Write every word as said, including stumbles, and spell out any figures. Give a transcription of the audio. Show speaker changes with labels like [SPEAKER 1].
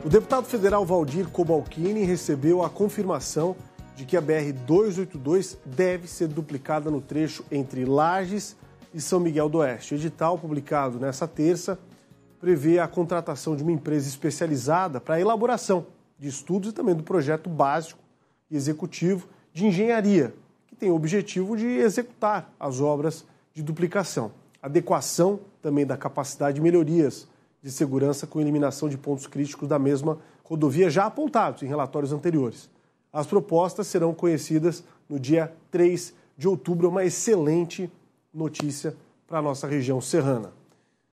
[SPEAKER 1] O deputado federal Valdir Cobalcini recebeu a confirmação de que a B R duzentos e oitenta e dois deve ser duplicada no trecho entre Lages e São Miguel do Oeste. O edital, publicado nesta terça, prevê a contratação de uma empresa especializada para a elaboração de estudos e também do projeto básico e executivo de engenharia, que tem o objetivo de executar as obras de duplicação. Adequação também da capacidade e melhorias de segurança com eliminação de pontos críticos da mesma rodovia já apontados em relatórios anteriores. As propostas serão conhecidas no dia três de outubro, uma excelente notícia para a nossa região serrana.